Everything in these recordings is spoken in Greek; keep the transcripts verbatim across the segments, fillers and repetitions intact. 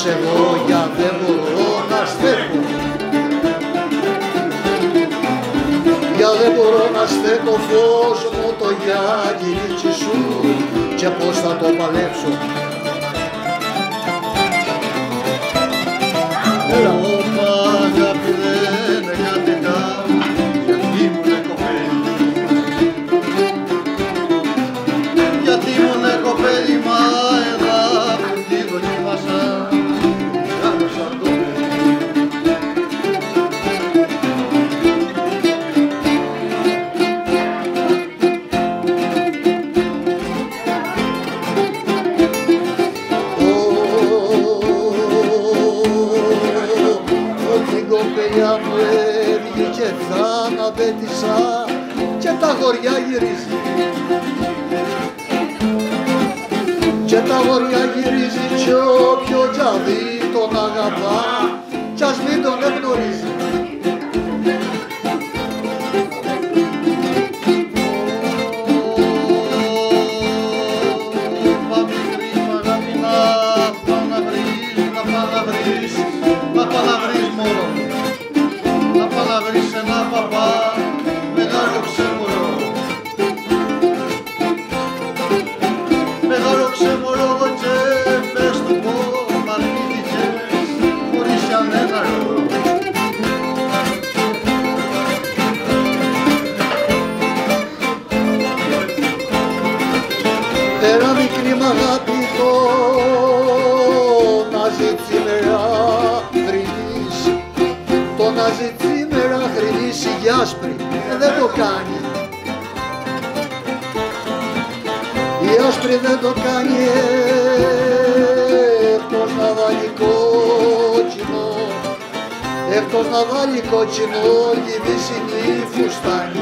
εγώ για δεν μπορώ να στέκω. Για δεν μπορώ να στέκω φως μου το γυαλίτσι σου και πώς θα το παλέψω. Έλα. Ωπα αγάπη δεν εκατεκά γιατί ήμουνε κοπέλι. Γιατί ήμουνε κοπέλι μα εδώ που τη δοκίμασα γάμωσα το παιδί. Κοπέλια μου έβγε και θα απέτησα και τα αγοριά γυρίζει και τα αγοριά γυρίζει κι όποιο κι αδεί τον αγαπά κι ας μην τον εγνωρίζει. Πα μικρή μ' αγάπη να πά να βρεις, να πά να βρεις, να πά να βρεις μωρό. Να πά να βρεις ένα παπά μεγάλο ξεμωρό. Μεγάλο ξεμωρό και πες του πως μ' αρνήθηκες χωρίς κανένα λόγο. Ένα μικρή μ' αγάπη το να ζητήσει μέρα βρεις, το να ζητήσει μέρα χρυσή για άσπρη δεν το κάνει. Η άσπρη δεν το κάνει εκτός να βάλει κόκκινο, εκτός να βάλει κόκκινο τη βυσσινή φουστάνη.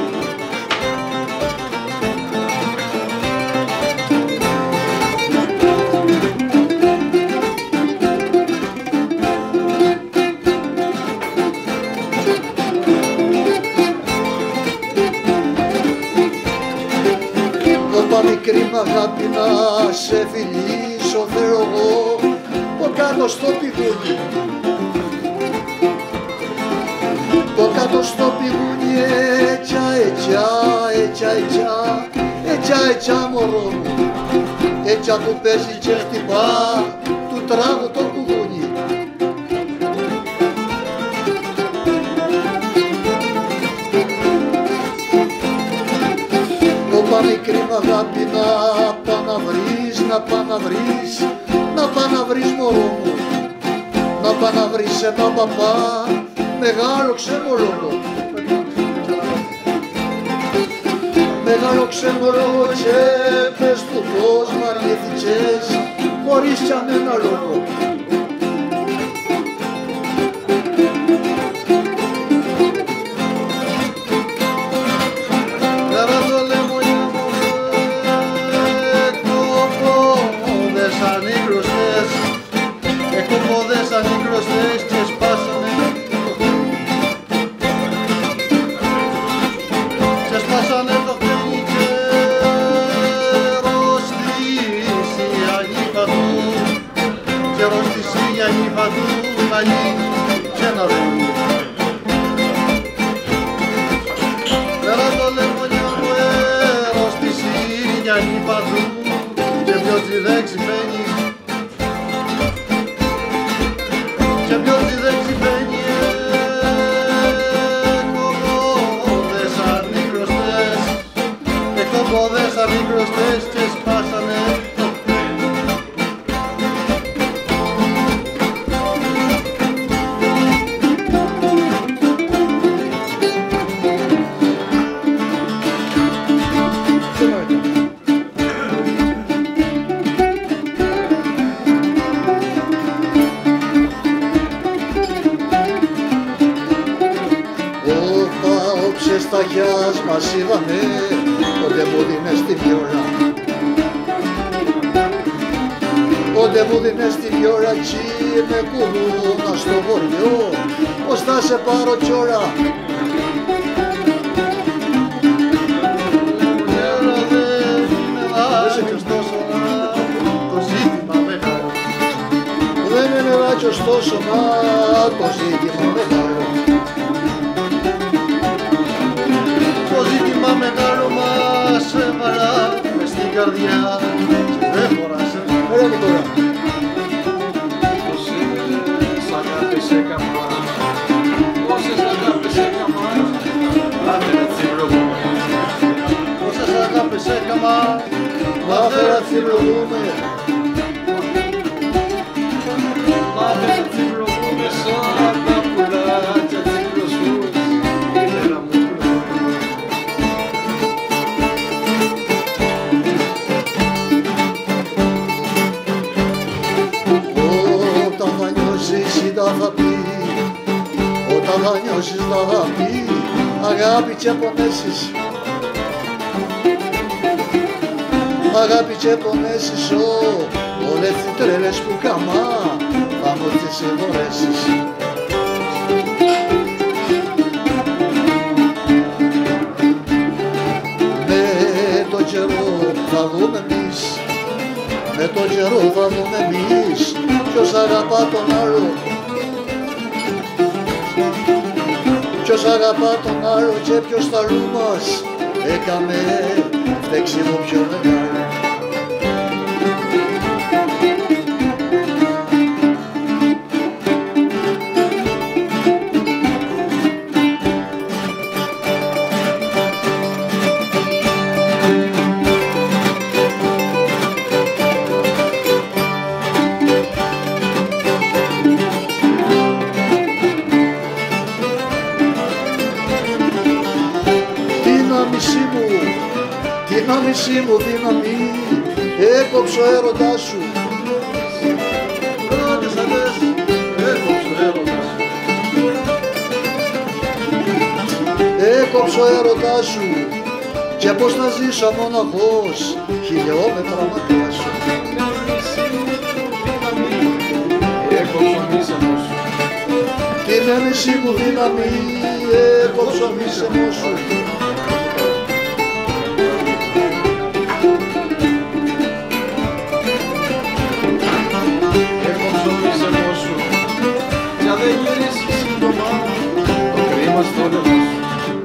Μικρή μ' αγάπη να σε φιλήσω θέλω εγώ το κάτω στο πηγούνι, το κάτω στο πηγούνι έτσι έτσι έτσι έτσι έτσι έτσι μωρό μου, έτσι που παίζει και χτυπά του τράγου το κουδούνι. Ωπα μικρή μ' αγάπη να πά να βρεις, να πά να βρεις, να πά να βρεις μωρό μου, να πά να βρεις ένα παπά μεγάλο ξεμολόγο. Μεγάλο ξεμολόγο και πες του πως μ' αρνήθηκες χωρίς κανένα λόγο. Ανήκρωστες και σπάσανε το χέρι και σπάσανε το χέρι και ρωστήσει η ανήπα του και ρωστήσει η ανήπα του να γίνει και να δει. Πέρα το λεμονιά μου ρωστήσει η ανήπα του και ποιος δεν ξυπαίνει και ποιος δεν ξυπαίνει εκκομπόδες ανήκρωστες, εκκομπόδες ανήκρωστες και σπάσανε το στα χιάς μας είδαμε, πότε μου δίνες τη βιόλα. Πότε μου δίνες τη βιόλα κι με κουδούνα στο χωριό, πως θα σε πάρω κιόλα. Δεν είναι κι ωστόσο να το ζήτημα μεγάλο. Το ζήτημα μεγάλο μας έβαλα μες στην καρδιά και δεν χωράσε. Ωραία Νικόλα. Πόσες αγάπες έκαμα, πόσες αγάπες έκαμα, άντε να τσιμπλωγούμε. Πόσες αγάπες έκαμα, άντε να τσιμπλωγούμε. Άντε να τσιμπλωγούμε σ' όλα τα πουλάκια τσιμπλωσούς, ήθελα μου πλωγούμε. Όταν θα νιώσεις ή τα θα πει, όταν θα νιώσεις τα θα πει, αγάπη και πονέσεις. Αγάπη και πονέσεις, ο, όλες τις τρέλες που καμά, θα μου τις συγχωρέσεις. Με το καιρό θα δούμε εμείς, με το καιρό θα δούμε εμείς, ποιος αγαπά τον άλλο, ποιος αγαπά τον άλλο και ποιος τα αλλού μας έκαμε φταίξιμο πιο μεγάλο. Δύναμησή μου, δύναμη, έκοψε ο έρωτάς σου. Πρώτες αδές, έκοψε ο έρωτας σου. Έκοψε ο έρωτάς σου και πώς να ζήσω μοναχός χιλιόμετρα μακριά σου. Έκοψε ο μίσεμος σου. Δύναμησή μου, δύναμη, έκοψε ο μίσεμος σου. Δεν γυρίσεις σύντομα το κρίμα στο νερό σου.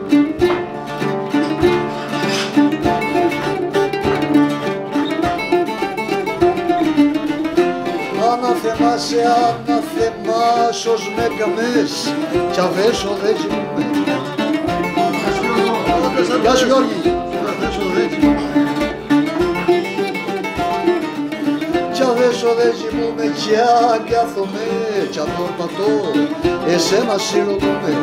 Αναθεμάσαι, αναθεμάς ως με καμές κι αβέσω δεν κοιμούμε. Γεια σου Γιώργη. Κι αβέσω δεν κοιμούμε κι αγκάθομαι κι απορπατώ, εσένα συλλογούμε.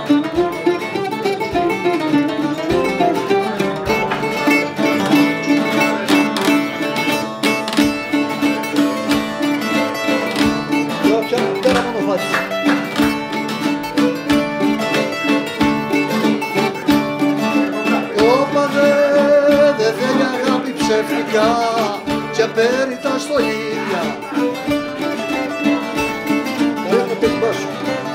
Πέρα μονοφάτη. Όπα δε θέλει αγάπη ψεύτικα και πέριτα στο ίδια. Πρέπει να πέσει μπάσου.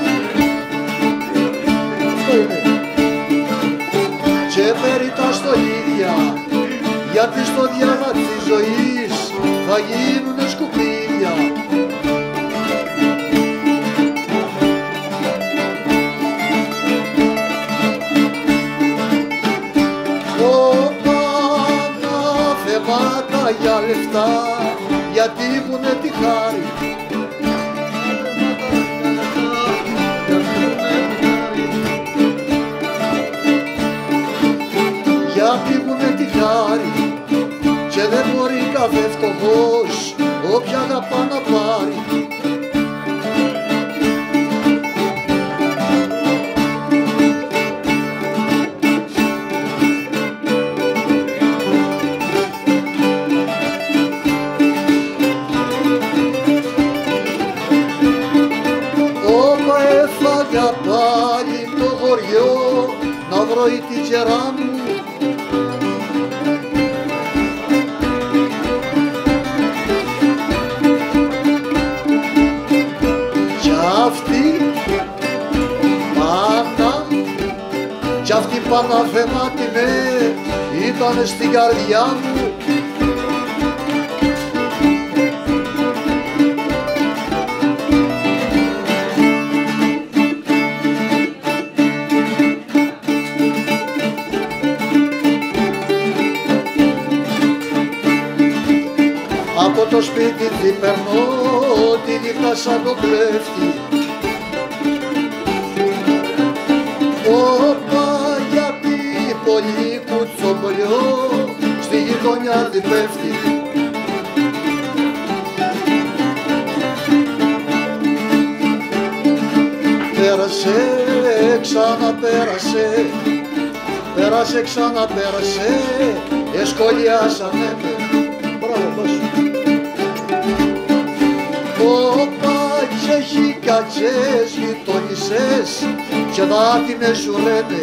Αυτό είναι. Και πέριτα στο ίδια, γιατί στο διάβα της ζωής θα γίνουνε σκουπίδια. Για λεφτά, γιατί έχουνε τη χάρη. Γιατί έχουνε τη χάρη και δεν μπορεί κάθε φτωχός όποια αγαπά να πάρει. Πάλι το χωριό να βρω η τυχερά μου. Κι αυτή πάντα, κι αυτή Παναθεμάτινε ήτανε στην καρδιά μου. στο σπίτι τι περνώ τη νύχτα σαν τον κλέφτη. Όπα γιατί πολύ κουτσομπολιό στη γειτονιά τι πέφτει. Πέρασε, ξαναπέρασε, πέρασε, ξαναπέρασε, εσκολιάσαμε με. Μπράβο, πάσου. Όπα και έχει κατσές γειτονισσές και δάτινες σου λένε.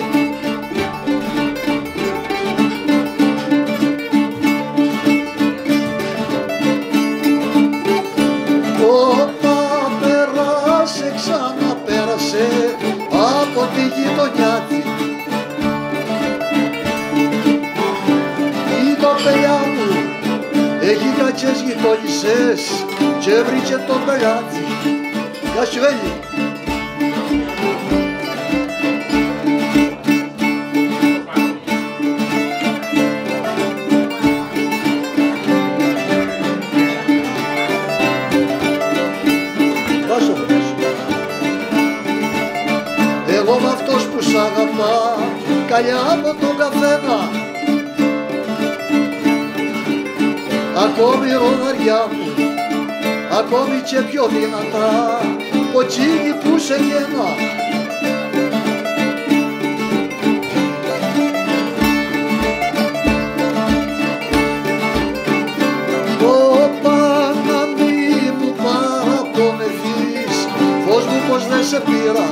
Όπα πέρασε, ξαναπέρασε από τη γειτονιά τη. Η κοπελιά μου έχει κατσές γειτονισσές και βρήκε τον πελάτη. Γεια σου Βέλη. Εγώ με αυτός που σ' αγαπά καλιά από τον καθένα, ακόμη ροδαριά μου, ακόμη και πιο δυνατά ποτσίγι που σε γένα. Όπα να μη μου παραπονεθείς, φως μου πως δεν σε πήρα.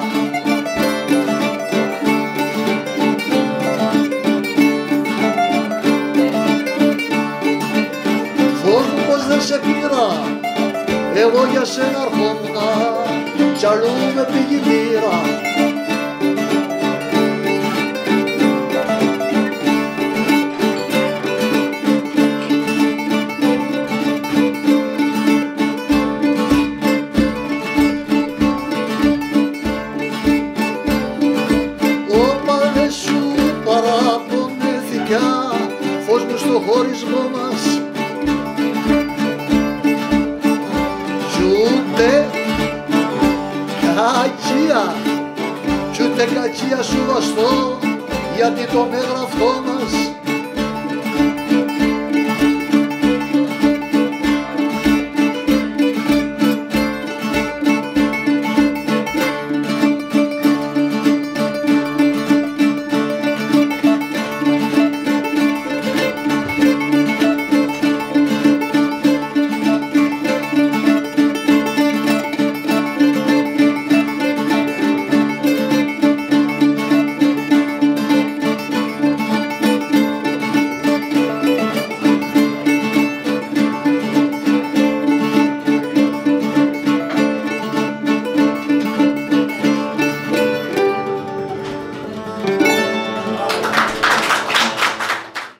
Φως μου πως δεν σε πήρα, εγώ για σένα αρχόμουνα κι αλλού με πήγε η μοίρα. Όπα δεν σου παραπονέθηκα, φως μου στο χωρισμό μας. Ούτε κακία, κι ούτε κακία σου βαστώ, γιατί τον έγραφό μας